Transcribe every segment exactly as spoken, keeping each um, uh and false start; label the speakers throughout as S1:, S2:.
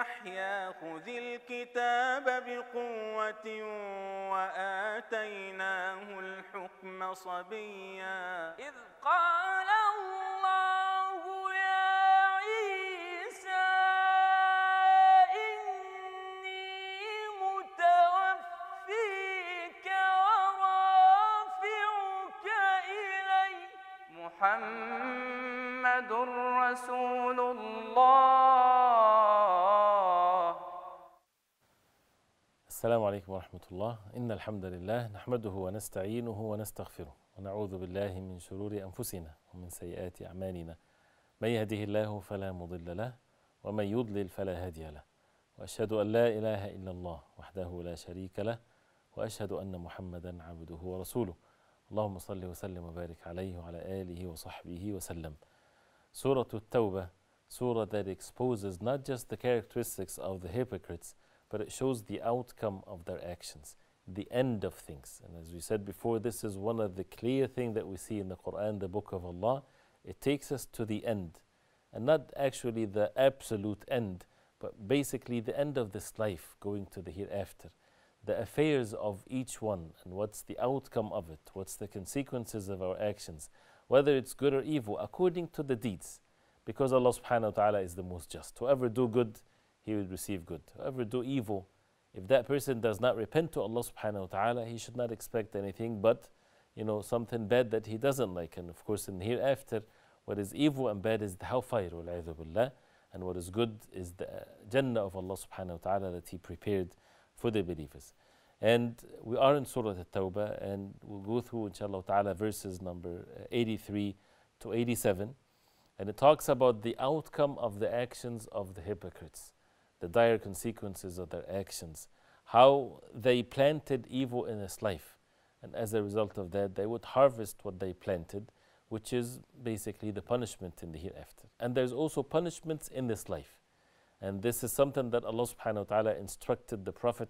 S1: يحيى خذ الكتاب بقوة وآتيناه الحكم صبيا إذ قال الله يا عيسى إني متوفيك ورافعك إلي محمد رسول الله.
S2: السلام عليكم ورحمة الله. إن الحمد لله نحمده ونستعينه ونستغفره ونعوذ بالله من شرور أنفسنا ومن سيئات أعمالنا. من يهده الله فلا مضل له ومن يضلل فلا هادي له، وأشهد أن لا إله إلا الله وحده لا شريك له، وأشهد أن محمدا عبده ورسوله. اللهم صل وسلم وبارك عليه وعلى آله وصحبه وسلم. Surah At-Tawbah, surah that exposes not just the characteristics of the hypocrites, but it shows the outcome of their actions, the end of things. And as we said before, this is one of the clear things that we see in the Quran, the Book of Allah. It takes us to the end, and not actually the absolute end, but basically the end of this life, going to the hereafter. The affairs of each one, and what's the outcome of it, what's the consequences of our actions, whether it's good or evil, according to the deeds. Because Allah subhanahu wa ta'ala is the most just. Whoever do good, he will receive good. Whoever do evil, if that person does not repent to Allah subhanahu wa ta'ala, he should not expect anything but, you know, something bad that he doesn't like. And of course in the hereafter, what is evil and bad is the hellfire, wal-'iyadhu billah, and what is good is the Jannah of Allah subhanahu wa ta'ala that He prepared for the believers. And we are in Surah At-Tawbah, and we'll go through, inshallah ta'ala, verses number eighty-three to eighty-seven. And it talks about the outcome of the actions of the hypocrites, the dire consequences of their actions, how they planted evil in this life. And as a result of that, they would harvest what they planted, which is basically the punishment in the hereafter. And there's also punishments in this life. And this is something that Allah subhanahu wa ta'ala instructed the Prophet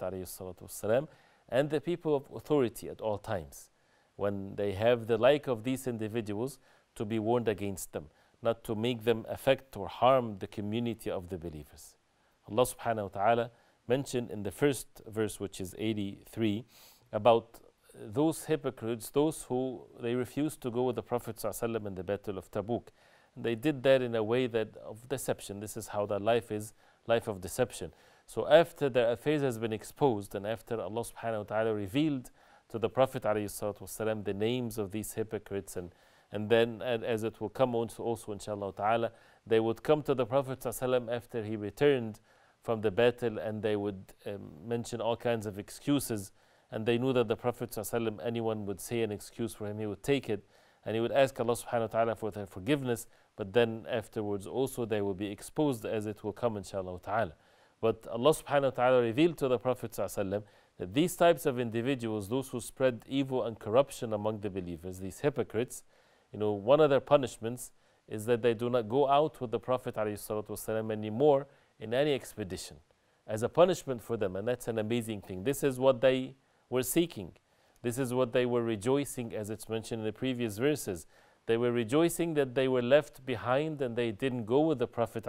S2: ﷺ and the people of authority at all times, when they have the like of these individuals, to be warned against them, not to make them affect or harm the community of the believers. Allah subhanahu wa ta'ala mentioned in the first verse, which is eighty-three, about those hypocrites, those who they refused to go with the Prophet ﷺ in the Battle of Tabuk. They did that in a way that of deception. This is how their life is, life of deception. So after their affairs has been exposed, and after Allah subhanahu wa ta'ala revealed to the Prophet ﷺ the names of these hypocrites, and, and then as it will come also, also inshallah ta'ala, they would come to the Prophet ﷺ after he returned from the battle, and they would um, mention all kinds of excuses, and they knew that the Prophet ﷺ, anyone would say an excuse for him, he would take it, and he would ask Allah subhanahu wa ta'ala for their forgiveness. But then afterwards also they will be exposed, as it will come inshallah ta'ala. But Allah subhanahu wa ta'ala revealed to the Prophet ﷺ that these types of individuals, those who spread evil and corruption among the believers, these hypocrites, you know, one of their punishments is that they do not go out with the Prophet ﷺ anymore in any expedition, as a punishment for them. And that's an amazing thing. This is what they were seeking. This is what they were rejoicing, as it's mentioned in the previous verses. They were rejoicing that they were left behind and they didn't go with the Prophet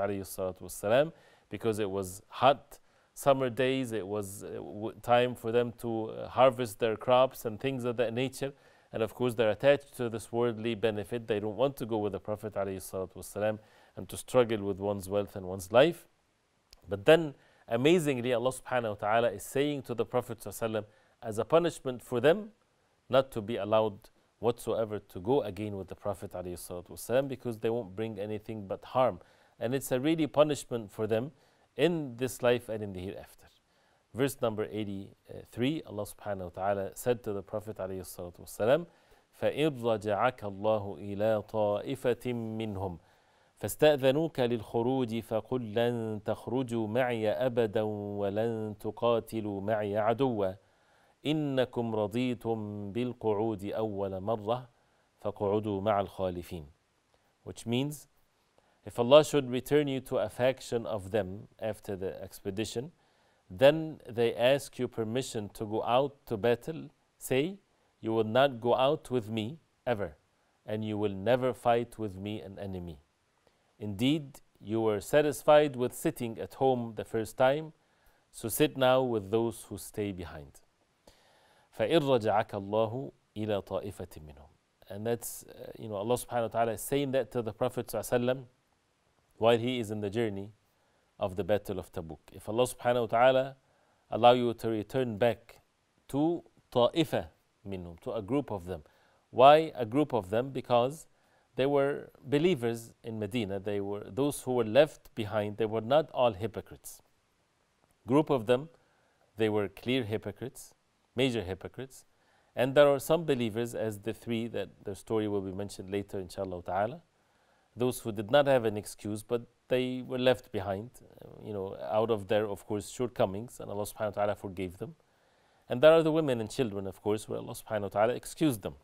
S2: ﷺ, because it was hot summer days, it was uh, time for them to uh, harvest their crops and things of that nature. And of course they're attached to this worldly benefit. They don't want to go with the Prophet ﷺ and to struggle with one's wealth and one's life. But then amazingly, Allah subhanahu wa ta'ala is saying to the Prophet ﷺ, as a punishment for them, not to be allowed whatsoever to go again with the Prophet ﷺ, because they won't bring anything but harm. And it's a really punishment for them in this life and in the hereafter. Verse number eighty-three, Allah subhanahu wa ta'ala said to the Prophet ﷺ, فَإِنْ رَجَعَكَ اللَّهُ إِلَىٰ طَائِفَةٍ مِّنْهُمْ فاستأذنوك للخروج فقل لن تخرجوا معي أبدا ولن تقاتلوا معي عدوا إنكم رضيتم بالقعود أول مرة فقعدوا مع الخالفين. Which means, if Allah should return you to a faction of them after the expedition, then they ask you permission to go out to battle, say, you will not go out with me ever, and you will never fight with me an enemy. Indeed, you were satisfied with sitting at home the first time, so sit now with those who stay behind. فَإِن رَجَعَكَ اللَّهُ إِلَى طَائِفَةٍ مِّنْهُمْ. And that's, uh, you know, Allah subhanahu wa ta'ala is saying that to the Prophet sallallahu alaihi wasallam while he is in the journey of the Battle of Tabuk. If Allah subhanahu wa ta'ala allow you to return back to طَائِفَةٍ مِّنْهُمْ, to a group of them. Why a group of them? Because they were believers in Medina. They were those who were left behind. They were not all hypocrites. Group of them, they were clear hypocrites, major hypocrites. And there are some believers, as the three that their story will be mentioned later, inshallah ta'ala. Those who did not have an excuse, but they were left behind, uh, you know, out of their, of course, shortcomings, and Allah subhanahu wa ta'ala forgave them. And there are the women and children, of course, where Allah subhanahu wa ta'ala excused them.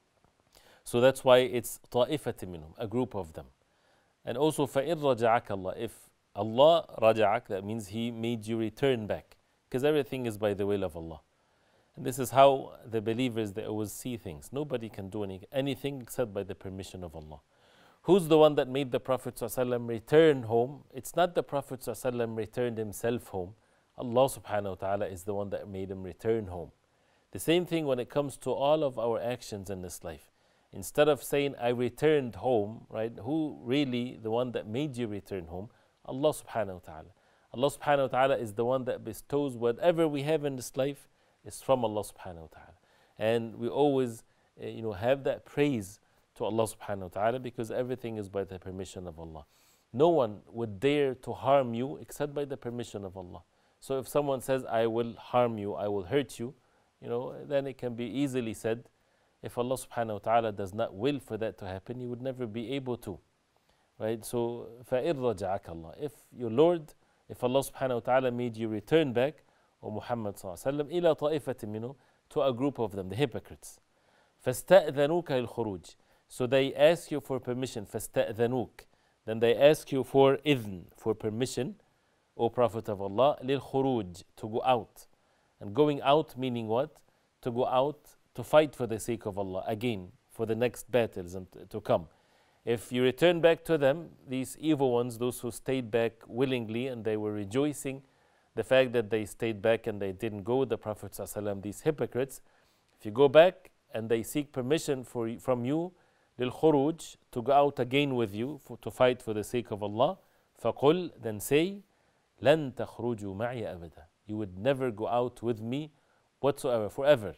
S2: So that's why it's طَائِفَةٍ مِّنْهُمْ, a group of them. And also, فَإِن رَجَعَكَ اللَّهُ, if Allah raja'ak, that means He made you return back, because everything is by the will of Allah. And this is how the believers, they always see things. Nobody can do any, anything except by the permission of Allah. Who's the one that made the Prophet ﷺ return home? It's not the Prophet ﷺ returned himself home. Allah subhanahu wa ta'ala is the one that made him return home. The same thing when it comes to all of our actions in this life. Instead of saying, I returned home, right? Who really the one that made you return home? Allah subhanahu wa ta'ala. Allah subhanahu wa ta'ala is the one that bestows whatever we have in this life is from Allah subhanahu wa ta'ala. And we always uh, you know, have that praise to Allah subhanahu wa ta'ala because everything is by the permission of Allah. No one would dare to harm you except by the permission of Allah. So if someone says, I will harm you, I will hurt you, you know, then it can be easily said, if Allah subhanahu wa ta'ala does not will for that to happen, you would never be able to. Right? So, فَإِن رَجَعَكَ اللَّهُ, if your Lord, if Allah subhanahu wa ta'ala made you return back, O Muhammad sallallahu alayhi wa sallam, إِلَى طَائِفَةٍ مِّنْهُ, to a group of them, the hypocrites. فَاسْتَأْذَنُوكَ الْخُرُوجِ, so they ask you for permission, فَاسْتَأْذَنُوكَ, then they ask you for idhn, for permission, O Prophet of Allah, لِلْخُرُوجِ, to go out. And going out meaning what? To go out to fight for the sake of Allah, again, for the next battles and to come. If you return back to them, these evil ones, those who stayed back willingly and they were rejoicing the fact that they stayed back and they didn't go, the Prophet ﷺ, these hypocrites, if you go back and they seek permission for, from you, لِلْخُرُوجِ, to go out again with you, for, to fight for the sake of Allah, فَقُلْ, then say, لَن تَخْرُجُوا مَعِيَ أَبَدًا, you would never go out with me whatsoever, forever.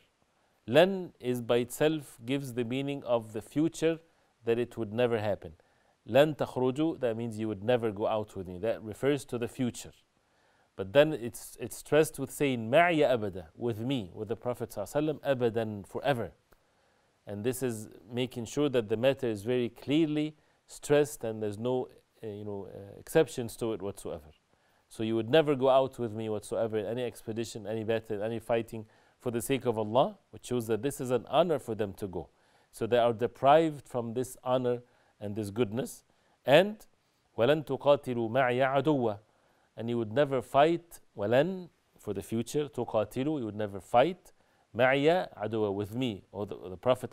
S2: Lan is by itself gives the meaning of the future, that it would never happen. Lan takhruju, that means you would never go out with me. That refers to the future. But then it's it's stressed with saying ma'iya abada, with me, with the Prophet sallallahu alaihi wasallam, abadan, forever. And this is making sure that the matter is very clearly stressed and there's no uh, you know uh, exceptions to it whatsoever. So you would never go out with me whatsoever in any expedition, any battle, any fighting for the sake of Allah, which shows that this is an honor for them to go. So they are deprived from this honor and this goodness. And وَلَن تُقَاتِلُوا مَعِيَ عَدُوًّا, and you would never fight, وَلَن, for the future, تُقَاتِلُوا, you would never fight, مَعِيَ عَدُوًّا, with me, or the, the Prophet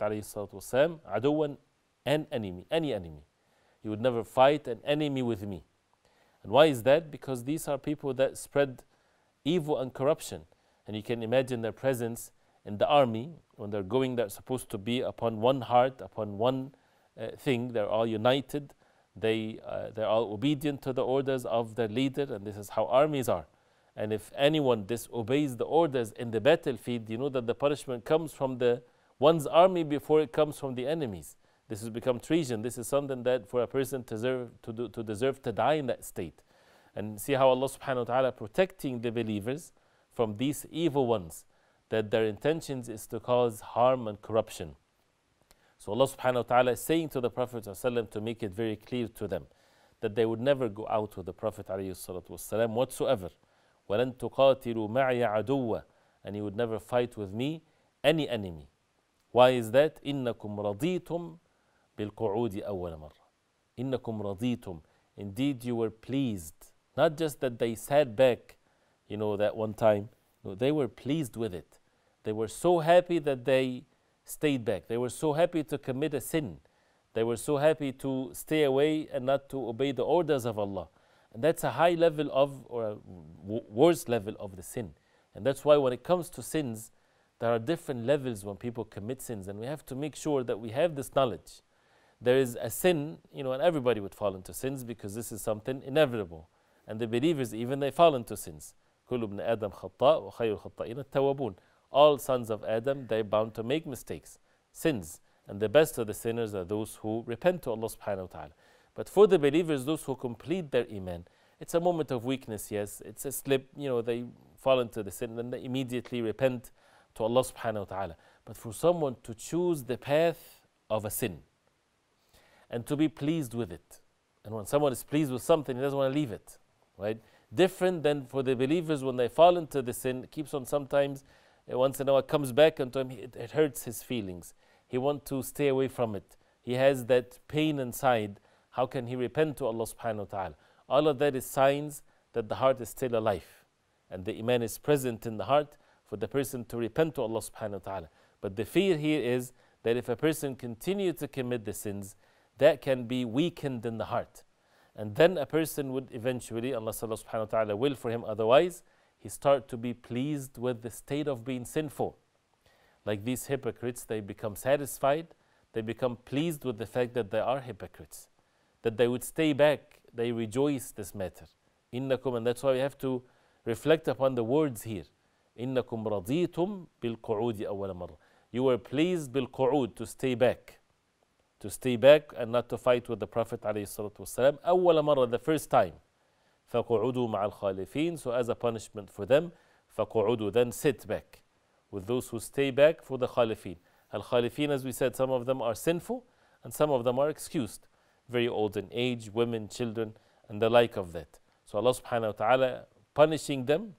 S2: ﷺ, عَدُوًّا, an enemy, any enemy. You would never fight an enemy with me. And why is that? Because these are people that spread evil and corruption. And you can imagine their presence in the army when they're going, they're supposed to be upon one heart, upon one uh, thing. They're all united. They, uh, they're all obedient to the orders of their leader, and this is how armies are. And if anyone disobeys the orders in the battlefield, you know that the punishment comes from the one's army before it comes from the enemies. This has become treason. This is something that for a person to deserve to, do, to deserve to die in that state. And see how Allah subhanahu wa ta'ala protecting the believers from these evil ones, that their intentions is to cause harm and corruption. So Allah subhanahu wa ta'ala is saying to the Prophet ﷺ to make it very clear to them that they would never go out with the Prophet ﷺ whatsoever. وَلَن تُقَاتِلُوا مَعِيَ عَدُوًّا, and you would never fight with me any enemy. Why is that? إِنَّكُمْ رَضِيتُمْ بِالْقُعُودِ أَوَّلَ مَرَّةٍ. إِنَّكُمْ رَضِيتُمْ, indeed you were pleased. Not just that they sat back, you know, that one time. No, they were pleased with it. They were so happy that they stayed back. They were so happy to commit a sin They were so happy to stay away and not to obey the orders of Allah. And that's a high level of, or a w- worse level of the sin. And that's why when it comes to sins, there are different levels when people commit sins. And we have to make sure that we have this knowledge. There is a sin, you know, and everybody would fall into sins because this is something inevitable. And the believers, even they fall into sins. كل ابن آدم خطاء وخير الخطائين التوابون. All sons of Adam, they're bound to make mistakes, sins. And the best of the sinners are those who repent to Allah subhanahu wa ta'ala. But for the believers, those who complete their iman, it's a moment of weakness, yes. It's a slip, you know, they fall into the sin and they immediately repent to Allah subhanahu wa ta'ala. But for someone to choose the path of a sin and to be pleased with it. And when someone is pleased with something, he doesn't want to leave it, right? Different than for the believers when they fall into the sin, it keeps on sometimes, uh, once in a while comes back into him, it, it hurts his feelings. He wants to stay away from it. He has that pain inside. How can he repent to Allah subhanahu wa ta'ala? All of that is signs that the heart is still alive. And the iman is present in the heart for the person to repent to Allah subhanahu wa ta'ala. But the fear here is that if a person continues to commit the sins, that can be weakened in the heart. And then a person would eventually, unless Allah subhanahu wa ta'ala will for him otherwise, he start to be pleased with the state of being sinful. Like these hypocrites, they become satisfied, they become pleased with the fact that they are hypocrites, that they would stay back, they rejoice this matter. Innakum, and that's why we have to reflect upon the words here. Innakum raditum bil qu'udi awwala marra. You were pleased bil qu'ud, to stay back. To stay back and not to fight with the Prophet alayhi salatu wasalam. أول مرة, the first time. فَقُعُدُوا مَعَ الْخَالِفِينَ. So as a punishment for them, فَقُعُدُوا, then sit back with those who stay back for the khalifin. Al-khalifin, as we said, some of them are sinful and some of them are excused. Very old in age, women, children, and the like of that. So Allah subhanahu wa ta'ala punishing them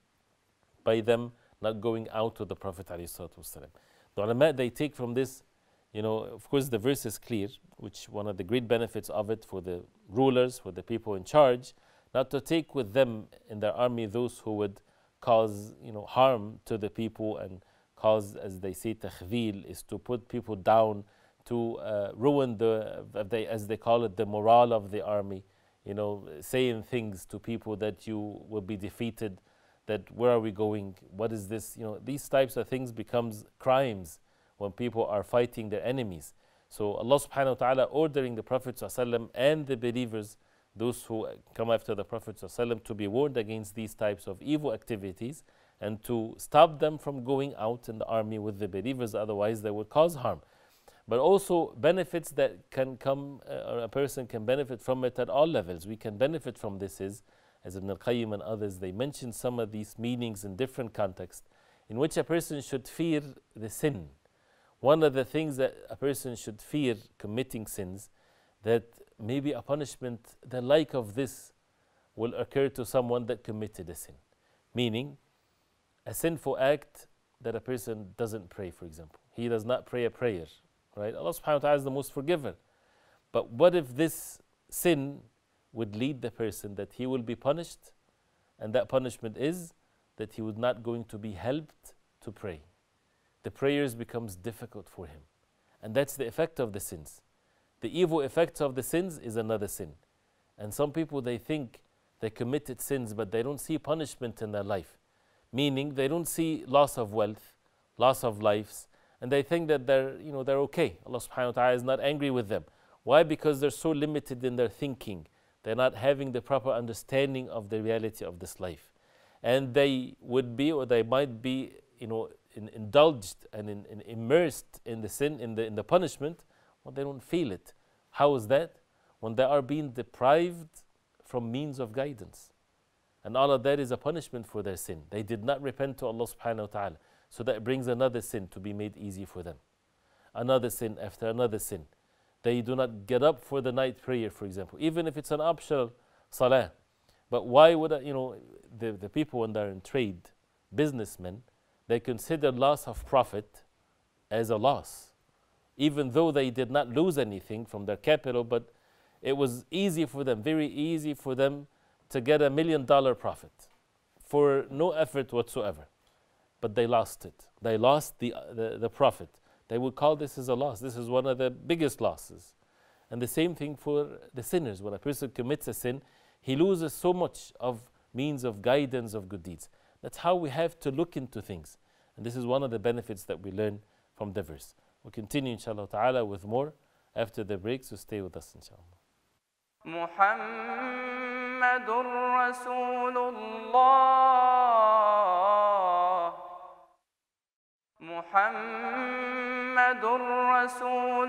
S2: by them not going out with the Prophet alayhi salatu wasalam. The ulama, they take from this, you know, of course the verse is clear, which one of the great benefits of it for the rulers, for the people in charge, not to take with them in their army those who would cause, you know, harm to the people and cause, as they say, takhvil, is to put people down, to uh, ruin the, they, as they call it, the morale of the army, you know, saying things to people that you will be defeated, that where are we going, what is this, you know, these types of things becomes crimes when people are fighting their enemies. So Allah subhanahu wa ta'ala ordering the Prophet ﷺ and the believers, those who come after the Prophet ﷺ, to be warned against these types of evil activities and to stop them from going out in the army with the believers, otherwise they would cause harm. But also benefits that can come, uh, or a person can benefit from it at all levels. We can benefit from this is, as Ibn al-Qayyim and others, they mention some of these meanings in different contexts, in which a person should fear the sin. One of the things that a person should fear committing sins, that maybe a punishment the like of this will occur to someone that committed a sin. Meaning, a sinful act that a person doesn't pray, for example. He does not pray a prayer, right? Allah subhanahu wa ta'ala is the most forgiver. But what if this sin would lead the person that he will be punished, and that punishment is that he would not going to be helped to pray. The prayers becomes difficult for him. And that's the effect of the sins. The evil effects of the sins is another sin. And some people, they think they committed sins, but they don't see punishment in their life. Meaning they don't see loss of wealth, loss of lives, and they think that they're, you know, they're okay. Allah subhanahu wa ta'ala is not angry with them. Why? Because they're so limited in their thinking. They're not having the proper understanding of the reality of this life. And they would be, or they might be, you know, in, indulged and in, in immersed in the sin, in the, in the punishment, well, they don't feel it. How is that? When they are being deprived from means of guidance. And all of that is a punishment for their sin. They did not repent to Allah subhanahu wa ta'ala. So that brings another sin to be made easy for them. Another sin after another sin. They do not get up for the night prayer, for example, even if it's an optional salah. But why would, I, you know, the, the people when they're in trade, businessmen, they consider loss of profit as a loss. Even though they did not lose anything from their capital, but it was easy for them, very easy for them to get a million dollar profit for no effort whatsoever. But they lost it. They lost the, the, the profit. They would call this as a loss. This is one of the biggest losses. And the same thing for the sinners. When a person commits a sin, he loses so much of means of guidance of good deeds. That's how we have to look into things. And this is one of the benefits that we learn from the verse. We'll continue inshallah ta'ala with more after the break, so stay with us inshallah.
S1: محمد رسول الله محمد رسول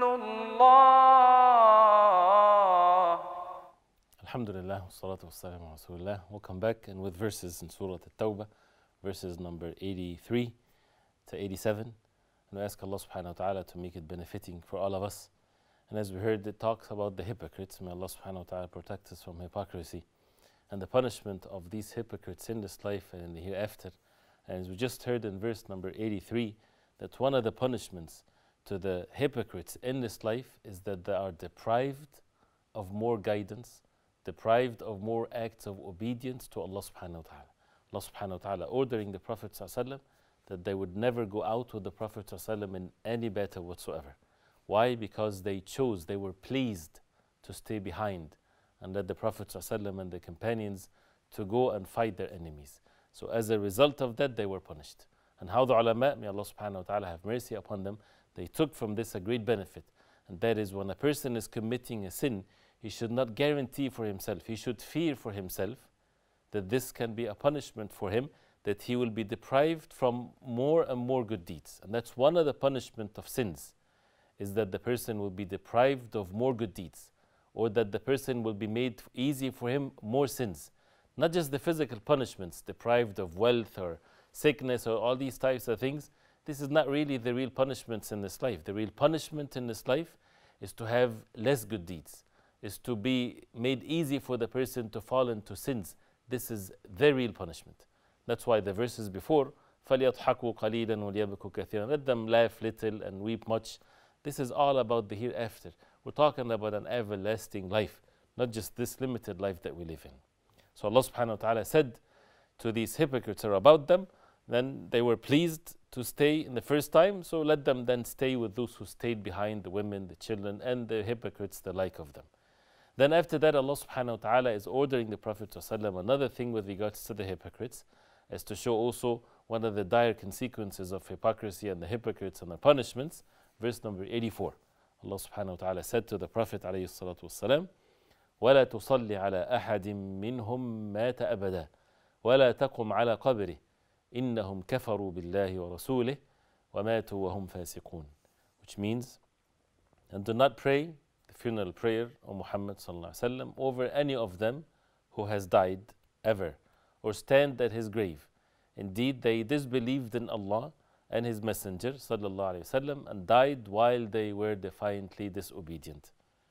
S1: الله
S2: Alhamdulillah, wassalatu wassalamu ala rasulillah. We'll come back and with verses in Surah At-Tawbah, verses number eighty-three to eighty-seven. And we ask Allah subhanahu wa ta'ala to make it benefiting for all of us. And as we heard, it talks about the hypocrites. May Allah subhanahu wa ta'ala protect us from hypocrisy and the punishment of these hypocrites in this life and in the hereafter. And as we just heard in verse number eighty-three, that one of the punishments to the hypocrites in this life is that they are deprived of more guidance, deprived of more acts of obedience to Allah subhanahu wa ta'ala. Allah subhanahu wa ta'ala ordering the Prophet sallallahu alaihi wasallam that they would never go out with the Prophet sallallahu alaihi wasallam in any battle whatsoever. Why? Because they chose, they were pleased to stay behind and let the Prophet ﷺ and the companions to go and fight their enemies. So as a result of that, they were punished. And how the ulama, may Allah subhanahu wa ta'ala have mercy upon them, they took from this a great benefit. And that is when a person is committing a sin, he should not guarantee for himself, he should fear for himself that this can be a punishment for him, that he will be deprived from more and more good deeds. And that's one of the punishment of sins, is that the person will be deprived of more good deeds, or that the person will be made easy for him more sins. Not just the physical punishments, deprived of wealth or sickness or all these types of things. This is not really the real punishments in this life. The real punishment in this life is to have less good deeds, is to be made easy for the person to fall into sins. This is the real punishment. That's why the verses before, فَلْيَضْحَكُوا قَلِيلًا وَلْيَبْكُوا كَثِيرًا, let them laugh little and weep much. This is all about the hereafter. We're talking about an everlasting life, not just this limited life that we live in. So Allah subhanahu wa ta'ala said to these hypocrites or about them, then they were pleased to stay in the first time, so let them then stay with those who stayed behind, the women, the children, and the hypocrites, the like of them. Then after that, Allah subhanahu wa ta'ala is ordering the Prophet ﷺ another thing with regards to the hypocrites, as to show also one of the dire consequences of hypocrisy and the hypocrites and the punishments. Verse number eighty-four. Allah subhanahu wa ta'ala said to the Prophet alayhi salatu wassalam, وَلَا تُصَلِّ عَلَىٰ أَحَدٍ مِّنْهُمْ مَاتَ أَبَدًا وَلَا تَقُمْ عَلَىٰ قَبْرِهِ إِنَّهُمْ كَفَرُوا بِاللَّهِ وَرَسُولِهِ وَمَاتُوا وَهُمْ فَاسِقُونَ. Which means, and do not pray the funeral prayer of Muhammad sallallahu alaihi wasallam over any of them who has died ever, or stand at his grave. Indeed, they disbelieved in Allah and His Messenger sallallahu alaihi wasallam and died while they were defiantly disobedient.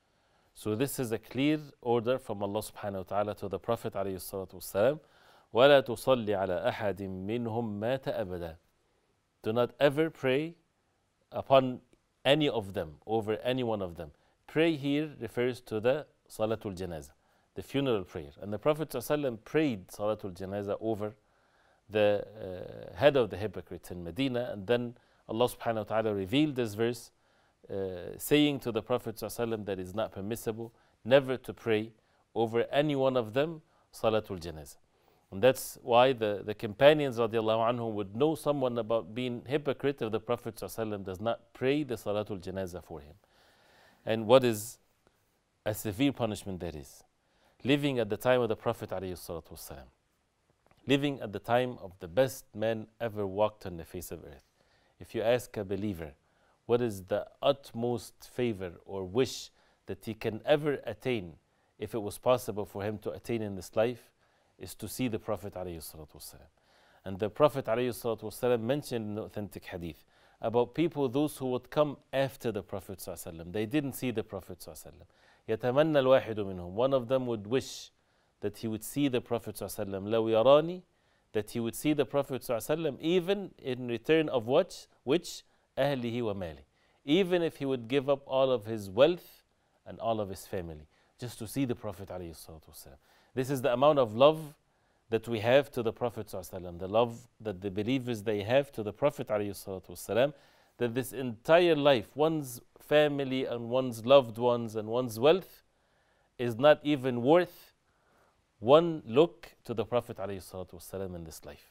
S2: So this is a clear order from Allah subhanahu wa ta'ala to the Prophet alayhi salatu wasalam. وَلَا تُصَلِّ عَلَىٰ أَحَدٍ مِّنْهُمْ مَاتَ أَبَدًا. Do not ever pray upon any of them, over any one of them. Pray here refers to the Salatul Janazah, the funeral prayer. And the Prophet ﷺ prayed Salatul Janazah over the uh, head of the hypocrites in Medina, and then Allah subhanahu wa ta'ala revealed this verse uh, saying to the Prophet ﷺ that it is not permissible never to pray over any one of them Salatul Janazah. And that's why the, the companions radiallahu anhum would know someone about being hypocrite if the Prophet ﷺ does not pray the Salatul Janazah for him. And what is a severe punishment that is? Living at the time of the Prophet ﷺ, living at the time of the best man ever walked on the face of earth. If you ask a believer, what is the utmost favor or wish that he can ever attain, if it was possible for him to attain in this life, is to see the Prophet ﷺ. And the Prophet ﷺ mentioned in the authentic hadith about people, those who would come after the Prophet ﷺ. They didn't see the Prophet ﷺ. يَتَمَنَّى الْوَاحِدُ مِنْهُمْ. One of them would wish that he would see the Prophet ﷺ. لَوْ يَرَانِي. That he would see the Prophet ﷺ even in return of what? Which? أَهْلِهِ وَمَالِهِ. Even if he would give up all of his wealth and all of his family, just to see the Prophet ﷺ. This is the amount of love that we have to the Prophet ﷺ, the love that the believers they have to the Prophet ﷺ, that this entire life, one's family and one's loved ones and one's wealth is not even worth one look to the Prophet ﷺ in this life.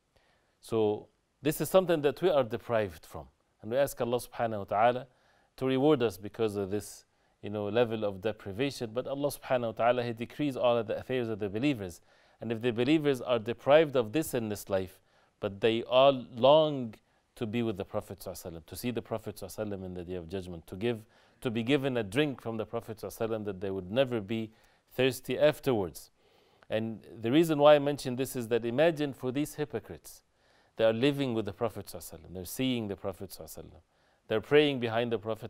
S2: So this is something that we are deprived from. And we ask Allah subhanahu wa ta'ala to reward us because of this, you know, level of deprivation. But Allah subhanahu wa ta'ala, He decrees all of the affairs of the believers. And if the believers are deprived of this in this life, but they all long to be with the Prophet ﷺ, to see the Prophet ﷺ in the Day of Judgment, to give, to be given a drink from the Prophet ﷺ that they would never be thirsty afterwards. And the reason why I mention this is that imagine for these hypocrites, they are living with the Prophet ﷺ, they're seeing the Prophet ﷺ, they're praying behind the Prophet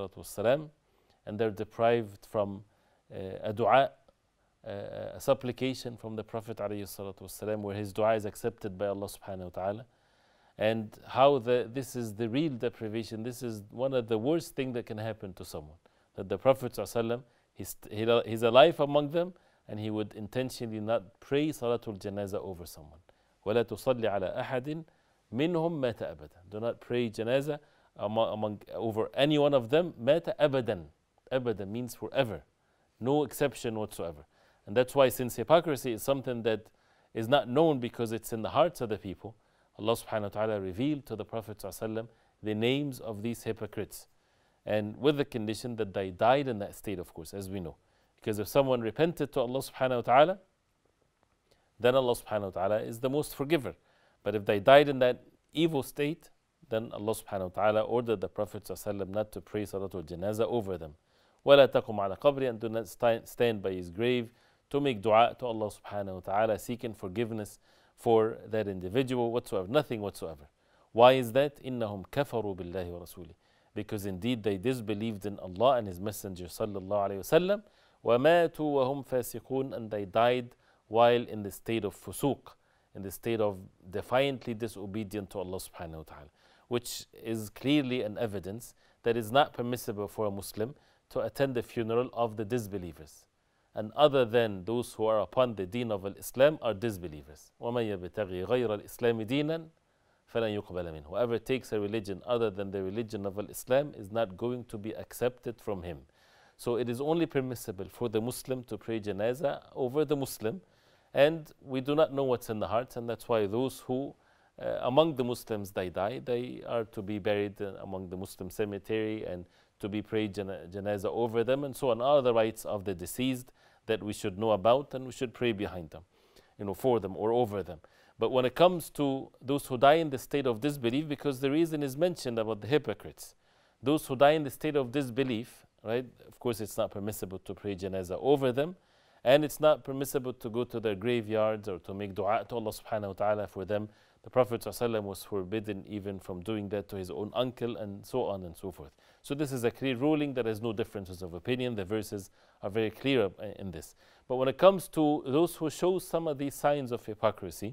S2: ﷺ, and they're deprived from uh, a dua, uh, a supplication from the Prophet ﷺ, where his dua is accepted by Allah subhanahu wa ta'ala. And how the, this is the real deprivation. This is one of the worst things that can happen to someone. That the Prophet ﷺ, he's, he, he's alive among them, and he would intentionally not pray Salatul Janazah over someone. وَلَا تُصَلِّ عَلَىٰ أَحَدٍ مِّنْهُمْ مَاتَ أَبَدًا. Do not pray Janazah among, among, over any one of them. مَاتَ أَبَدًا. Abadan means forever. No exception whatsoever. And that's why, since hypocrisy is something that is not known because it's in the hearts of the people, Allah subhanahu wa ta'ala revealed to the Prophet ﷺ the names of these hypocrites. And with the condition that they died in that state, of course, as we know. Because if someone repented to Allah subhanahu wa ta'ala, then Allah subhanahu wa ta'ala is the most forgiver. But if they died in that evil state, then Allah subhanahu wa ta'ala ordered the Prophet ﷺ not to pray Salatul Janazah over them. وَلَا تَقُمْ عَلَى قَبْرِ, and do not stand by his grave to make dua to Allah subhanahu wa ta'ala, seeking forgiveness for that individual whatsoever, nothing whatsoever. Why is that? إِنَّهُمْ كَفَرُوا بِاللَّهِ وَرَسُولِهِ. Because indeed they disbelieved in Allah and His Messenger sallallahu alayhi wa sallam. وَمَاتُوا وَهُمْ فَاسِقُونَ, and they died while in the state of fusuq, in the state of defiantly disobedient to Allah subhanahu wa ta'ala, which is clearly an evidence that it's not permissible for a Muslim to attend the funeral of the disbelievers. And other than those who are upon the deen of Islam are disbelievers. وَمَن يَبْتَغِي غَيْرَ الْإِسْلَامِ دِينًا فَلَن يُقْبَلَ مِنْهُ. Whoever takes a religion other than the religion of Islam is not going to be accepted from him. So it is only permissible for the Muslim to pray janazah over the Muslim, and we do not know what's in the hearts, and that's why those who uh, among the Muslims they die, they are to be buried uh, among the Muslim cemetery and to be prayed jana janazah over them, and so on. All the rights of the deceased that we should know about, and we should pray behind them, you know, for them or over them. But when it comes to those who die in the state of disbelief, because the reason is mentioned about the hypocrites, those who die in the state of disbelief, right? Of course, it's not permissible to pray janazah over them, and it's not permissible to go to their graveyards or to make dua to Allah subhanahu wa ta'ala for them. The Prophet ﷺ was forbidden even from doing that to his own uncle, and so on and so forth. So this is a clear ruling. There is no differences of opinion. The verses are very clear in this. But when it comes to those who show some of these signs of hypocrisy,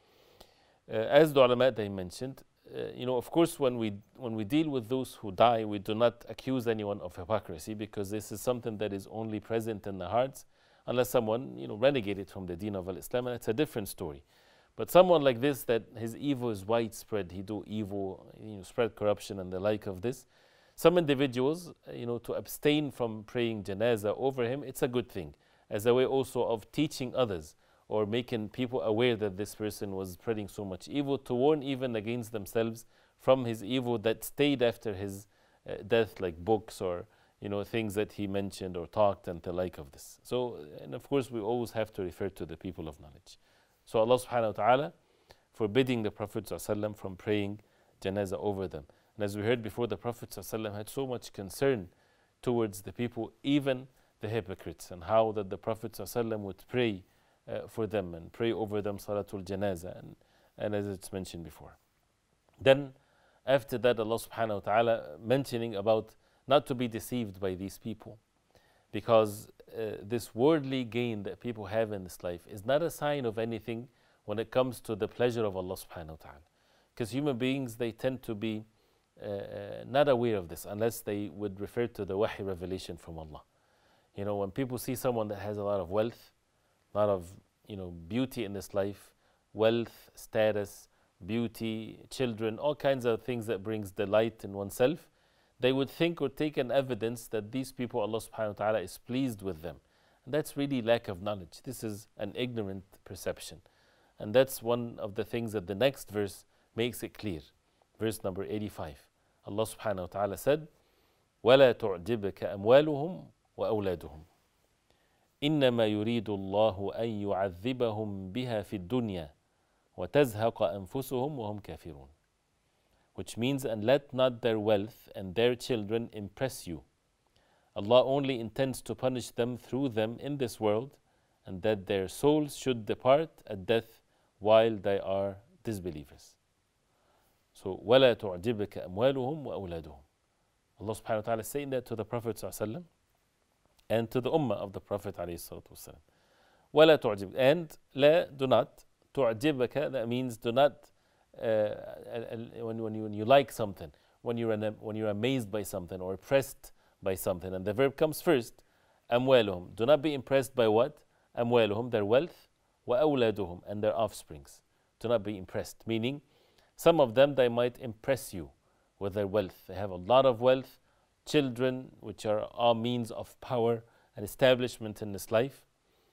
S2: uh, as the ulama they mentioned, uh, you know, of course, when we when we deal with those who die, we do not accuse anyone of hypocrisy, because this is something that is only present in the hearts, unless someone, you know, renegated from the deen of Islam, and it's a different story. But someone like this, that his evil is widespread, he do evil, you know, spread corruption and the like of this, some individuals, you know, to abstain from praying janazah over him, it's a good thing, as a way also of teaching others or making people aware that this person was spreading so much evil, to warn even against themselves from his evil that stayed after his uh, death, like books or, you know, things that he mentioned or talked and the like of this. So, and of course, we always have to refer to the people of knowledge. So Allah subhanahu wa ta'ala forbidding the Prophet ﷺ from praying janazah over them. And as we heard before, the Prophet ﷺ had so much concern towards the people, even the hypocrites, and how that the Prophet ﷺ would pray uh, for them and pray over them salatul janazah, and, and as it's mentioned before. Then after that, Allah subhanahu wa ta'ala mentioning about not to be deceived by these people, because uh, this worldly gain that people have in this life is not a sign of anything when it comes to the pleasure of Allah subhanahu wa ta'ala. Because human beings, they tend to be uh, uh, not aware of this unless they would refer to the wahy revelation from Allah. You know, when people see someone that has a lot of wealth, a lot of, you know, beauty in this life, wealth, status, beauty, children, all kinds of things that brings delight in oneself, they would think or take an evidence that these people, Allah subhanahu wa ta'ala is pleased with them. And that's really lack of knowledge. This is an ignorant perception. And that's one of the things that the next verse makes it clear. Verse number eighty-five. Allah subhanahu wa ta'ala said, وَلَا تُعْجِبْكَ أَمْوَالُهُمْ وَأَوْلَادُهُمْ إِنَّمَا يُرِيدُ اللَّهُ أَن يُعَذِّبَهُمْ بِهَا فِي الدُّنْيَا وَتَزْهَقَ أَنفُسُهُمْ وَهُمْ كَافِرُونَ. Which means, and let not their wealth and their children impress you. Allah only intends to punish them through them in this world, and that their souls should depart at death while they are disbelievers. So, وَلَا تُعْجِبْكَ أَمْوَالُهُمْ وَأَوْلَادُهُمْ. Allah subhanahu wa ta'ala is saying that to the Prophet sallallahu alaihi wasallam and to the ummah of the Prophet alayhi salatu wasallam. وَلَا تُعْجِبْكَ, and la, do not, تُعْجِبْكَ, that means do not, uh, when, when, you, when you like something, when you're, an, when you're amazed by something or impressed by something, and the verb comes first, أَمْوَالُهُمْ, do not be impressed by what? أَمْوَالُهُمْ, their wealth, وَأَوْلَادُهُمْ, and their offsprings. Do not be impressed, meaning some of them, they might impress you with their wealth. They have a lot of wealth, children, which are all means of power and establishment in this life.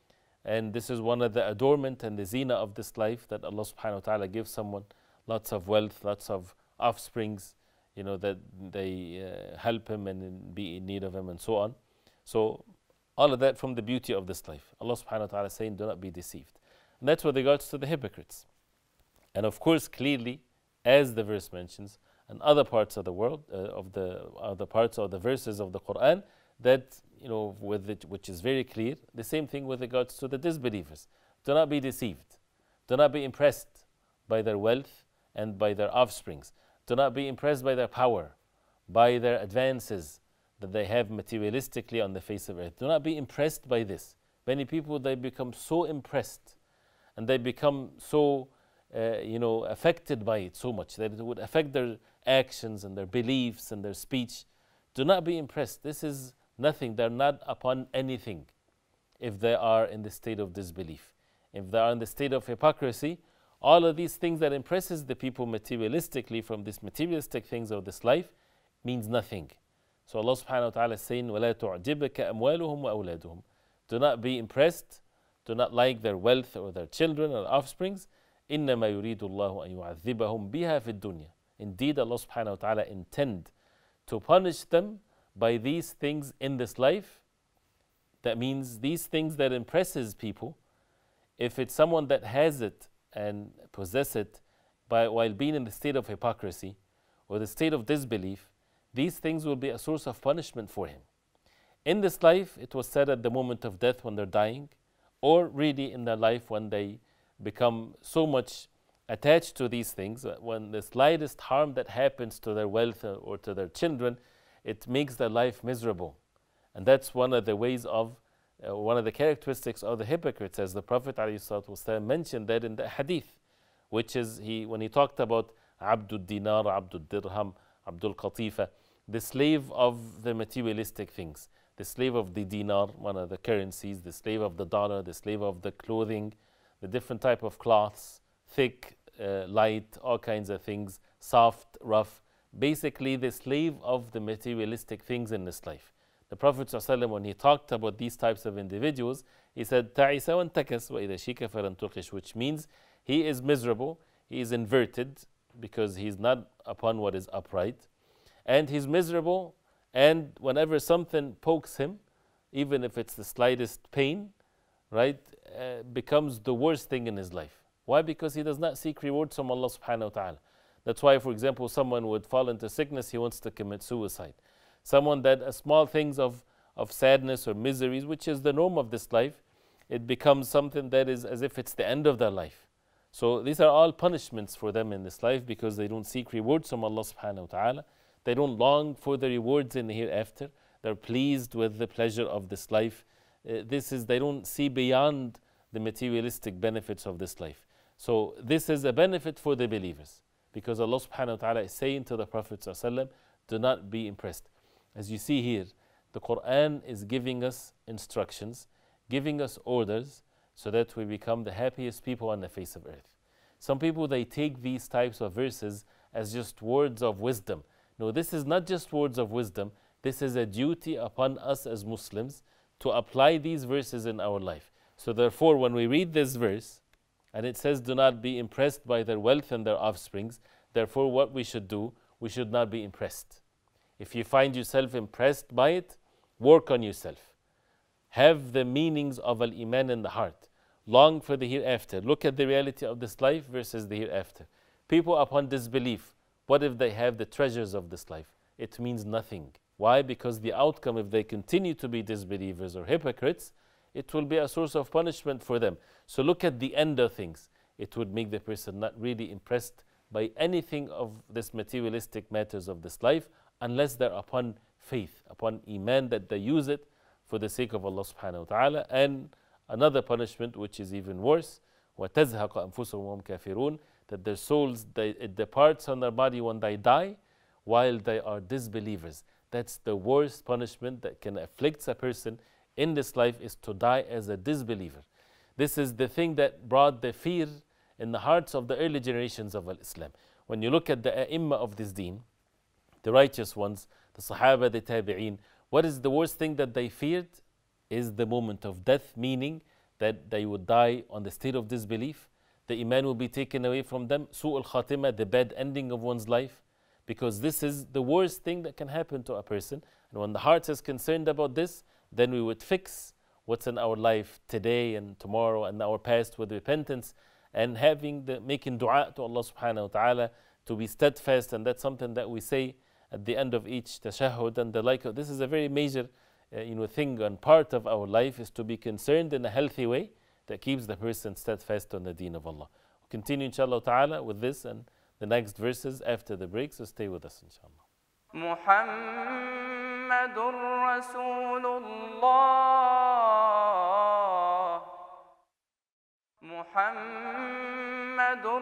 S2: And this is one of the adornment and the zina of this life, that Allah subhanahu wa ta'ala gives someone lots of wealth, lots of offsprings, you know, that they uh, help him and be in need of him and so on. So all of that from the beauty of this life. Allah subhanahu wa ta'ala is saying, do not be deceived. And that's with regards to the hypocrites. And of course, clearly, as the verse mentions, and other parts of the world, uh, of the other parts of the verses of the Quran, that, you know, with it, which is very clear, the same thing with regards to the disbelievers. Do not be deceived. Do not be impressed by their wealth and by their offsprings. Do not be impressed by their power, by their advances that they have materialistically on the face of earth. Do not be impressed by this. Many people, they become so impressed and they become so, uh, you know, affected by it so much that it would affect their actions and their beliefs and their speech. Do not be impressed. This is nothing. They're not upon anything if they are in the state of disbelief. If they are in the state of hypocrisy, all of these things that impresses the people materialistically from these materialistic things of this life means nothing. So Allah subhanahu wa ta'ala is saying, وَلَا تُعْجِبَكَ أَمْوَالُهُمْ وَأَوْلَادُهُم. Do not be impressed. Do not like their wealth or their children or offsprings. إِنَّمَا يُرِيدُ اللَّهُ أَن يُعَذِّبَهُم بِهَا فِي الدُّنْيَا. Indeed, Allah subhanahu wa ta'ala intend to punish them by these things in this life. That means these things that impresses people, if it's someone that has it and possess it by, while being in the state of hypocrisy or the state of disbelief, these things will be a source of punishment for him. In this life, it was said at the moment of death when they're dying, or really in their life when they become so much attached to these things, when the slightest harm that happens to their wealth or to their children, it makes their life miserable. And that's one of the ways of, uh, one of the characteristics of the hypocrites, as the Prophet ﷺ mentioned that in the hadith, which is he when he talked about Abdul Dinar, Abdul Dirham, Abdul Qatifa, the slave of the materialistic things, the slave of the dinar, one of the currencies, the slave of the dollar, the slave of the clothing, the different type of cloths, thick, uh, light, all kinds of things, soft, rough, basically the slave of the materialistic things in this life. The Prophet ﷺ, when he talked about these types of individuals, he said, تَعِسَ وَانْتَكَسْ وَإِذَا شِيكَ فَلَنْ which means he is miserable, he is inverted, because he's not upon what is upright, and he's miserable, and whenever something pokes him, even if it's the slightest pain, right, uh, becomes the worst thing in his life. Why? Because he does not seek rewards from Allah subhanahu wa ta'ala. That's why, for example, someone would fall into sickness, he wants to commit suicide. Someone that uh, small things of, of sadness or miseries, which is the norm of this life, it becomes something that is as if it's the end of their life. So these are all punishments for them in this life because they don't seek rewards from Allah subhanahu wa ta'ala. They don't long for the rewards in the hereafter. They're pleased with the pleasure of this life. Uh, this is, they don't see beyond the materialistic benefits of this life. So this is a benefit for the believers, because Allah subhanahu wa ta'ala is saying to the Prophet sallallahu alaihi wasallam, do not be impressed. As you see here, the Quran is giving us instructions, giving us orders, so that we become the happiest people on the face of earth. Some people, they take these types of verses as just words of wisdom. No, this is not just words of wisdom. This is a duty upon us as Muslims to apply these verses in our life. So therefore, when we read this verse, and it says, do not be impressed by their wealth and their offsprings, therefore what we should do, we should not be impressed. If you find yourself impressed by it, work on yourself. Have the meanings of al-Iman in the heart. Long for the hereafter. Look at the reality of this life versus the hereafter. People upon disbelief, what if they have the treasures of this life? It means nothing. Why? Because the outcome, if they continue to be disbelievers or hypocrites, it will be a source of punishment for them. So look at the end of things. It would make the person not really impressed by anything of this materialistic matters of this life, unless they're upon faith, upon Iman, that they use it for the sake of Allah subhanahu wa ta'ala. And another punishment, which is even worse, وَتَزْهَقَ أَنفُسُهُمْ وَهُمْ كَافِرُونَ, that their souls, they, it departs on their body when they die, while they are disbelievers. That's the worst punishment that can afflict a person in this life, is to die as a disbeliever. This is the thing that brought the fear in the hearts of the early generations of Islam. When you look at the A'imma of this deen, the righteous ones, the Sahaba, the Tabi'een, what is the worst thing that they feared? Is the moment of death, meaning that they would die on the state of disbelief. The Iman will be taken away from them. Su'ul Khatimah, the bad ending of one's life. Because this is the worst thing that can happen to a person. And when the heart is concerned about this, then we would fix what's in our life today and tomorrow and our past with repentance, and having the making dua to Allah subhanahu wa ta'ala to be steadfast. And that's something that we say at the end of each tashahhud and the like. This is a very major uh, you know, thing and part of our life, is to be concerned in a healthy way that keeps the person steadfast on the deen of Allah. We'll continue inshallah ta'ala with this and the next verses after the break, so stay with us inshallah.
S1: Muhammadur Rasulullah, Muhammadur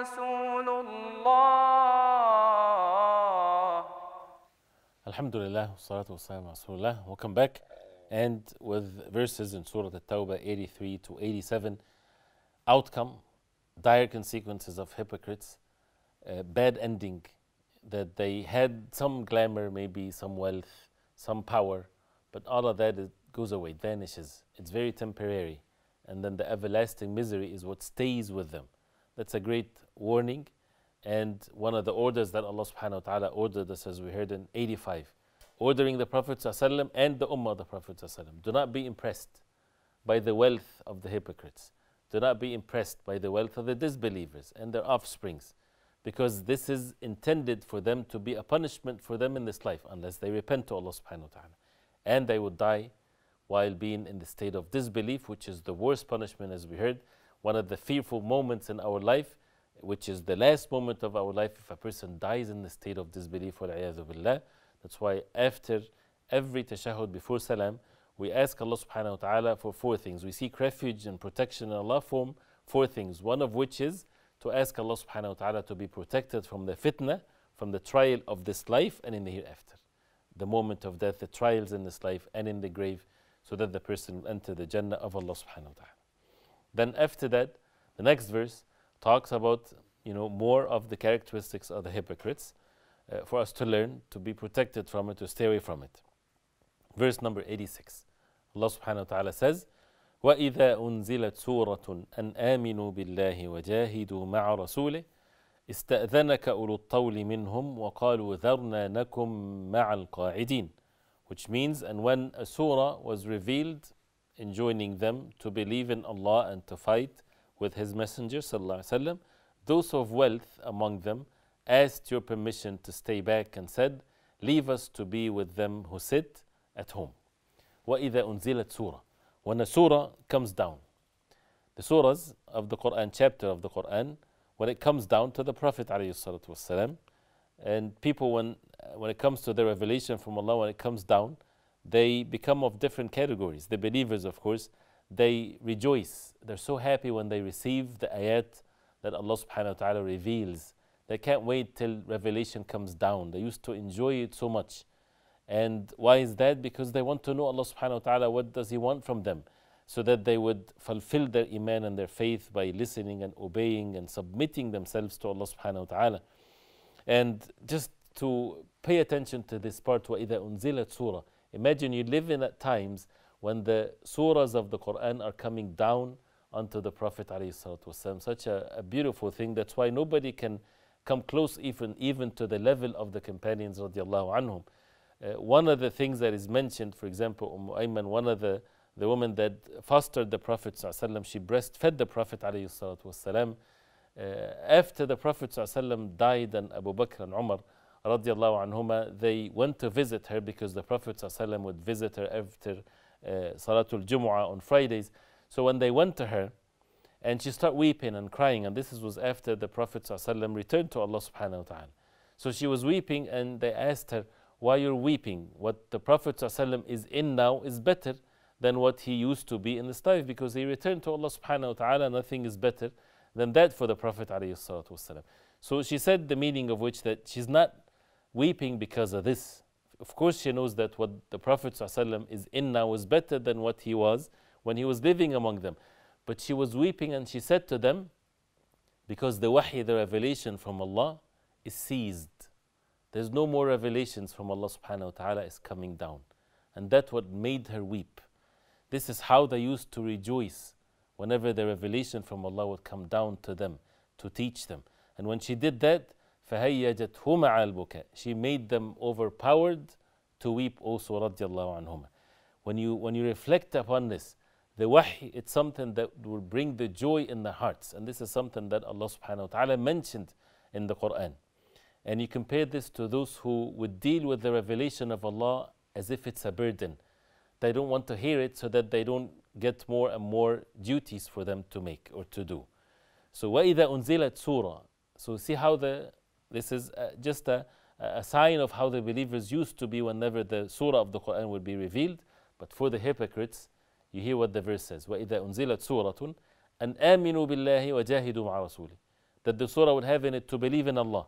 S1: Rasulullah.
S2: Alhamdulillah, wassalatu wassalamu ala Rasulullah. Welcome back, and with verses in Surah At-Tawbah eighty-three to eighty-seven, outcome, dire consequences of hypocrites, uh, bad ending, that they had some glamour, maybe some wealth, some power, but all of that, it goes away, it vanishes. It's very temporary, and then the everlasting misery is what stays with them. That's a great warning. And one of the orders that Allah subhanahu wa ta'ala ordered us, as we heard in eighty-five, ordering the Prophet ﷺ and the Ummah of the Prophet ﷺ, do not be impressed by the wealth of the hypocrites. Do not be impressed by the wealth of the disbelievers and their offsprings, because this is intended for them to be a punishment for them in this life, unless they repent to Allah subhanahu wa ta'ala. And they would die while being in the state of disbelief, which is the worst punishment, as we heard. One of the fearful moments in our life, which is the last moment of our life, if a person dies in the state of disbelief, wal-'iyadhu billah. That's why after every tashahhud before salam, we ask Allah subhanahu wa ta'ala for four things. We seek refuge and protection in Allah from four things, one of which is to ask Allah subhanahu wa ta'ala to be protected from the fitna, from the trial of this life and in the hereafter. The moment of death, the trials in this life and in the grave, so that the person will enter the Jannah of Allah subhanahu wa ta'ala. Then after that, the next verse talks about, you know, more of the characteristics of the hypocrites, uh, for us to learn, to be protected from it, to stay away from it. Verse number eighty-six. Allah subhanahu wa ta'ala says, وَإِذَا أُنزِلَتْ سُورَةٌ أَنْ آمِنُوا بِاللَّهِ وَجَاهِدُوا مَعَ رَسُولِهِ اسْتَأْذَنَكَ أُولُو الطَّوْلِ مِنْهُمْ وَقَالُوا ذَرْنَا نَكُمْ مَعَ الْقَاعِدِينَ. Which means, and when a surah was revealed enjoining them to believe in Allah and to fight with His Messenger sallallahu alaihi wasallam, those of wealth among them asked your permission to stay back and said, leave us to be with them who sit at home. وَإِذَا أُنزِلَتْ سُورَةٌ. When a surah comes down, the surahs of the Quran, chapter of the Quran, when it comes down to the Prophet alayhi salatu wasalam, and people, when, when it comes to the revelation from Allah, when it comes down, they become of different categories. The believers, of course, they rejoice. They're so happy when they receive the ayat that Allah subhanahu wa ta'ala reveals. They can't wait till revelation comes down. They used to enjoy it so much. And why is that? Because they want to know Allah subhanahu wa ta'ala, what does He want from them? so that they would fulfill their iman and their faith by listening and obeying and submitting themselves to Allah subhanahu wa ta'ala. And just to pay attention to this part, وَإِذَا أُنزِلَتْ surah. Imagine you live in at times when the surahs of the Quran are coming down onto the Prophet ﷺ. Such a, a beautiful thing. That's why nobody can come close even, even to the level of the companions radiallahu anhum. Uh, one of the things that is mentioned, for example, Umm Ayman, one of the, the women that fostered the Prophet ﷺ, she breastfed the Prophet ﷺ. Uh, after the Prophet ﷺ died and Abu Bakr and Umar radiallahu anhuma, they went to visit her because the Prophet ﷺ would visit her after uh, Salatul Jumu'ah on Fridays. So when they went to her, and she started weeping and crying, and this was after the Prophet ﷺ returned to Allah subhanahu wa ta'ala. So she was weeping, and they asked her, why you're weeping? What the Prophet ﷺ is in now is better than what he used to be in this life, because he returned to Allah subhanahu wa ta'ala. Nothing is better than that for the Prophet ﷺ. So she said, the meaning of which, that she's not weeping because of this. Of course she knows that what the Prophet ﷺ is in now is better than what he was when he was living among them. But she was weeping, and she said to them, because the wahy, the revelation from Allah, is ceased. There's no more revelations from Allah subhanahu wa ta'ala is coming down. And that's what made her weep. This is how they used to rejoice whenever the revelation from Allah would come down to them, to teach them. And when she did that, فَهَيَّجَتْهُمَ عَلَى الْبُكَاءِ, she made them overpowered to weep also, radiallahu anhuma. When you, when you reflect upon this, the wahy, it's something that will bring the joy in the hearts. And this is something that Allah subhanahu wa ta'ala mentioned in the Quran. And you compare this to those who would deal with the revelation of Allah as if it's a burden. They don't want to hear it so that they don't get more and more duties for them to make or to do. So وَإِذَا أُنزِلَتْ surah. So see how the, this is uh, just a, a sign of how the believers used to be whenever the surah of the Quran would be revealed. But for the hypocrites, you hear what the verse says, وَإِذَا أُنزِلَتْ سُورَةٌ أَنْ آمِنُوا بِاللَّهِ وَجَاهِدُوا مَعَ رَسُولِهِ. That the surah would have in it to believe in Allah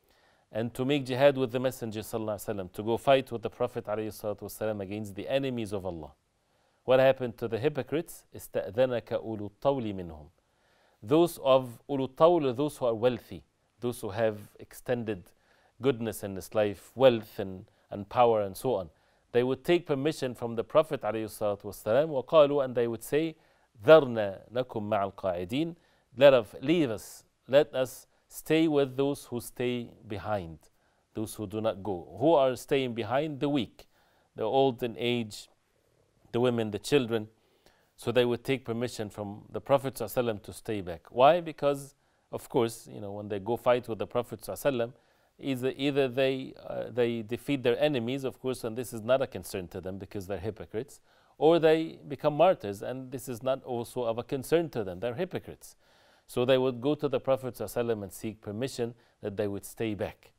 S2: and to make jihad with the Messenger sallallahu alaihi wasallam, to go fight with the Prophet alayhi salatu wasalam against the enemies of Allah. What happened to the hypocrites? إِسْتَأْذَنَكَ أُولُو الطَّوْلِ مِنْهُمْ. Those of أُولُو الطَّوْلِ, those who are wealthy, those who have extended goodness in this life, wealth and, and power and so on. They would take permission from the Prophet ﷺ, وَقَالُوا, and they would say, ذَرْنَا لَكُمْ مَعَ الْقَاعِدِينَ. Let us, leave us, let us stay with those who stay behind, those who do not go. Who are staying behind? The weak, the old in age, the women, the children. So they would take permission from the Prophet ﷺ to stay back. Why? Because, of course, you know, when they go fight with the Prophet ﷺ, Either, either they, uh, they defeat their enemies, of course, and this is not a concern to them because they're hypocrites, or they become martyrs, and this is not also of a concern to them. They're hypocrites. So they would go to the Prophet ﷺ and seek permission that they would stay back.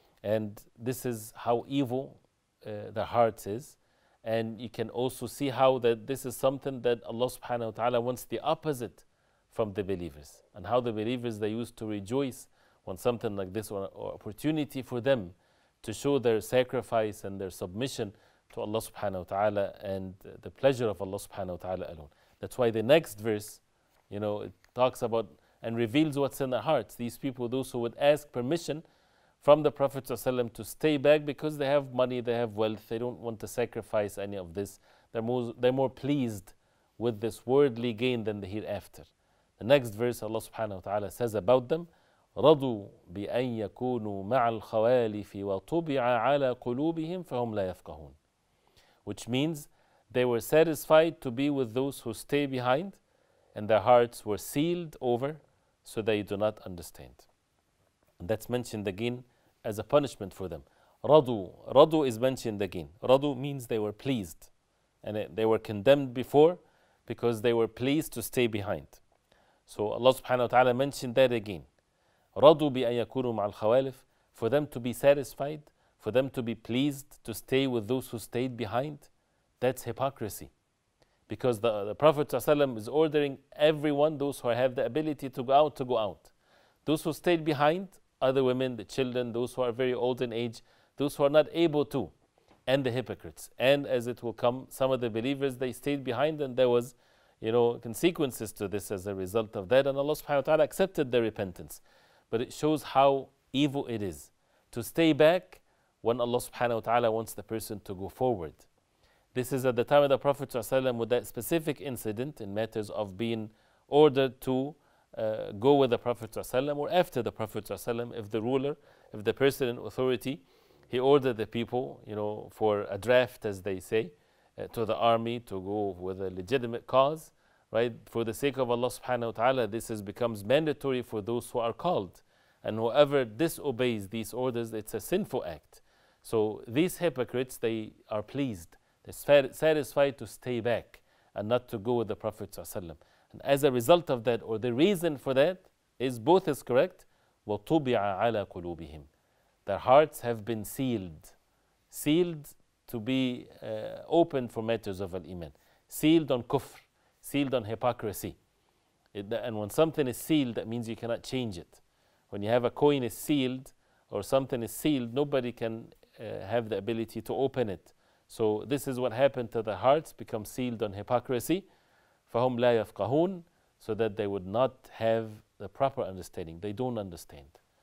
S2: And this is how evil uh, their hearts is. And you can also see how that this is something that Allah subhanahu wa ta'ala wants the opposite from the believers. And how the believers, they used to rejoice when something like this, or, or opportunity for them to show their sacrifice and their submission to Allah subhanahu wa ta'ala and the pleasure of Allah subhanahu wa ta'ala alone. That's why the next verse, you know, it talks about and reveals what's in their hearts. These people, those who would ask permission from the Prophet ﷺ to stay back because they have money, they have wealth, they don't want to sacrifice any of this. They're more, they're more pleased with this worldly gain than the hereafter. The next verse, Allah subhanahu wa ta'ala says about them, رضوا بأن يكونوا مع الخوالف وطبع على قلوبهم فهم لا يفقهون. Which means they were satisfied to be with those who stay behind, and their hearts were sealed over so they do not understand. And that's mentioned again as a punishment for them. رضوا, رضوا is mentioned again. رضوا means they were pleased, and it, they were condemned before because they were pleased to stay behind. So Allah subhanahu wa ta'ala mentioned that again. رضوا بأن يكونوا مع الخوالف, for them to be satisfied, for them to be pleased to stay with those who stayed behind. That's hypocrisy. Because the, the Prophet ﷺ is ordering everyone, those who have the ability to go out, to go out. Those who stayed behind, other women, the children, those who are very old in age, those who are not able to, and the hypocrites. And as it will come, some of the believers, they stayed behind, and there was you know, consequences to this as a result of that, and Allah subhanahu wa ta'ala accepted their repentance. But it shows how evil it is to stay back when Allah subhanahu wa ta'ala wants the person to go forward. This is at the time of the Prophet ﷺ with that specific incident in matters of being ordered to uh, go with the Prophet ﷺ or after the Prophet ﷺ. If the ruler, if the person in authority, he ordered the people, you know, for a draft, as they say, uh, to the army to go with a legitimate cause, right? For the sake of Allah subhanahu wa ta'ala, this is, becomes mandatory for those who are called. And whoever disobeys these orders, it's a sinful act. So these hypocrites, they are pleased. They're satisfied to stay back and not to go with the Prophet ﷺ. And as a result of that, or the reason for that, is both is correct. وَطُبِعَ عَلَى قُلُوبِهِمْ. Their hearts have been sealed. Sealed to be uh, open for matters of al-Iman. Sealed on kufr. Sealed on hypocrisy. It, and when something is sealed, that means you cannot change it. When you have a coin is sealed, or something is sealed, nobody can uh, have the ability to open it. So this is what happened to the hearts, become sealed on hypocrisy. فَهُمْ لَا يَفْقَهُونَ. So that they would not have the proper understanding. They don't understand.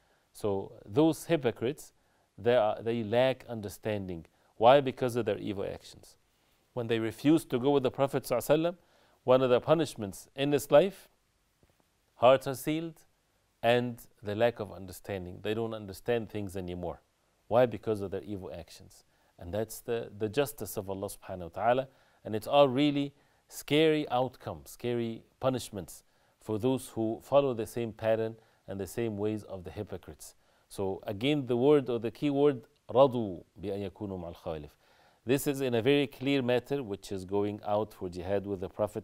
S2: So those hypocrites, they, are, they lack understanding. Why? Because of their evil actions. When they refuse to go with the Prophet ﷺ, one of the punishments in this life, hearts are sealed, and the lack of understanding. They don't understand things anymore. Why? Because of their evil actions. And that's the, the justice of Allah subhanahu wa ta'ala. And it's all really scary outcomes, scary punishments for those who follow the same pattern and the same ways of the hypocrites. So again, the word or the key word, رَضُوا بِأَن يَكُونُوا مَعَ الْخَوَالِفِ. This is in a very clear matter, which is going out for jihad with the Prophet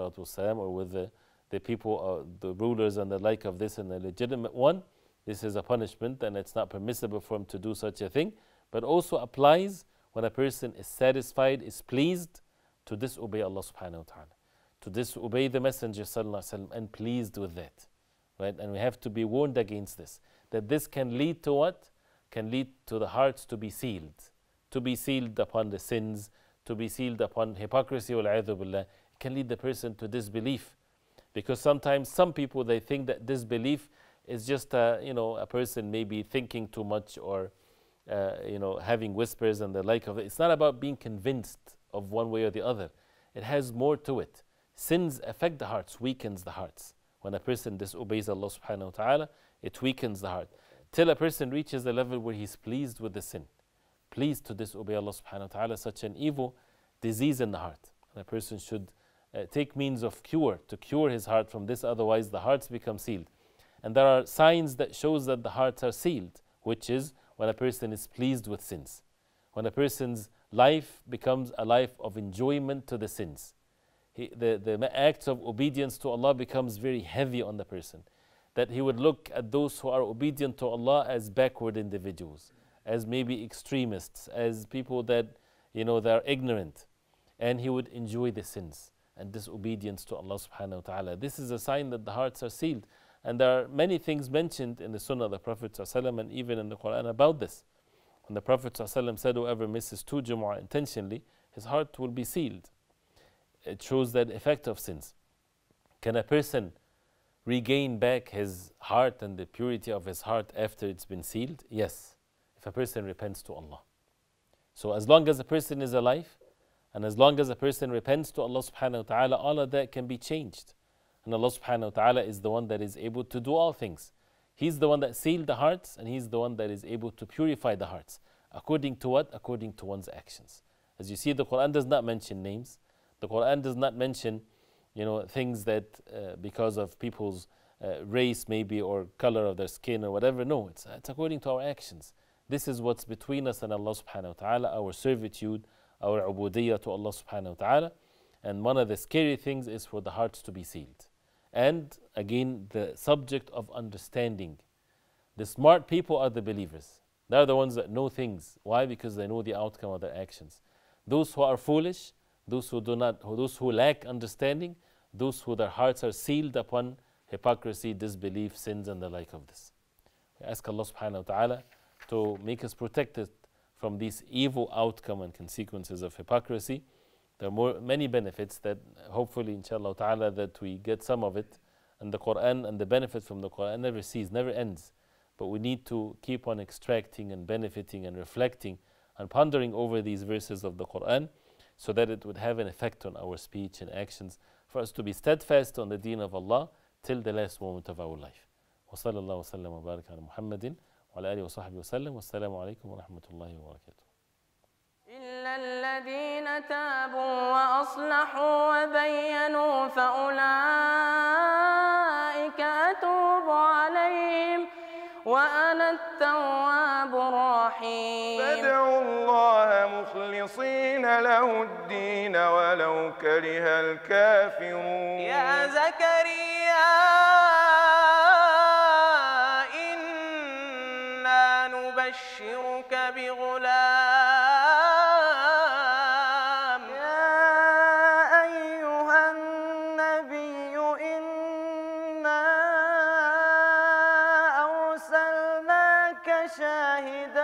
S2: ﷺ, or with the, the people, uh, the rulers and the like of this, and the legitimate one. This is a punishment, and it's not permissible for him to do such a thing. But also applies when a person is satisfied, is pleased to disobey Allah subhanahu wa ta'ala, to disobey the Messenger sallallahu alaihi wasallam, and pleased with that, right? And we have to be warned against this, that this can lead to what? Can lead to the hearts to be sealed, to be sealed upon the sins, to be sealed upon hypocrisy, wal-'iyadhu billah. It can lead the person to disbelief, because sometimes some people, they think that disbelief is just a, you know, a person maybe thinking too much, or Uh, you know, having whispers and the like of it. It's not about being convinced of one way or the other. It has more to it. Sins affect the hearts, weakens the hearts. When a person disobeys Allah subhanahu wa ta'ala, it weakens the heart. Till a person reaches a level where he's pleased with the sin, pleased to disobey Allah subhanahu wa ta'ala, such an evil disease in the heart. And a person should uh, take means of cure, to cure his heart from this, otherwise the hearts become sealed. And there are signs that shows that the hearts are sealed, which is when a person is pleased with sins, when a person's life becomes a life of enjoyment to the sins. He, the, the acts of obedience to Allah becomes very heavy on the person, that he would look at those who are obedient to Allah as backward individuals, as maybe extremists, as people that, you know, they are ignorant, and he would enjoy the sins and disobedience to Allah subhanahu wa ta'ala. This is a sign that the hearts are sealed. And there are many things mentioned in the Sunnah of the Prophet ﷺ and even in the Quran about this. When the Prophet ﷺ said, whoever misses two Jumu'ah intentionally, his heart will be sealed. It shows that effect of sins. Can a person regain back his heart and the purity of his heart after it's been sealed? Yes, if a person repents to Allah. So as long as a person is alive, and as long as a person repents to Allah subhanahu wa ta'ala, all of that can be changed. And Allah subhanahu wa ta'ala is the one that is able to do all things. He's the one that sealed the hearts, and He's the one that is able to purify the hearts. According to what? According to one's actions. As you see, the Quran does not mention names. The Quran does not mention, you know, things that uh, because of people's uh, race maybe, or color of their skin or whatever. No, it's, it's according to our actions. This is what's between us and Allah subhanahu wa ta'ala, our servitude, our ubudiyyah to Allah subhanahu wa ta'ala. And one of the scary things is for the hearts to be sealed. And again, the subject of understanding. The smart people are the believers. They're the ones that know things. Why? Because they know the outcome of their actions. Those who are foolish, those who do not, those who lack understanding, those who their hearts are sealed upon hypocrisy, disbelief, sins, and the like of this. We ask Allah subhanahu wa ta'ala to make us protected from these evil outcome and consequences of hypocrisy, There are more, many benefits that hopefully, inshallah ta'ala, that we get some of it. And the Quran and the benefit from the Quran never cease, never ends. But we need to keep on extracting and benefiting and reflecting and pondering over these verses of the Quran so that it would have an effect on our speech and actions, for us to be steadfast on the deen of Allah till the last moment of our life. وصلى الله وسلم وبارك على محمد وعلى آله وصحبه وسلم والسلام عليكم ورحمة الله وبركاته.
S1: إلا الذين تابوا وأصلحوا وبينوا فأولئك أتوب عليهم وأنا التواب الرحيم.
S3: فادعوا الله مخلصين له الدين ولو كره الكافرون.
S1: يا زكريا إنا نبشرك بغلام.
S4: يا أيها النبي إنا أرسلناك شاهدا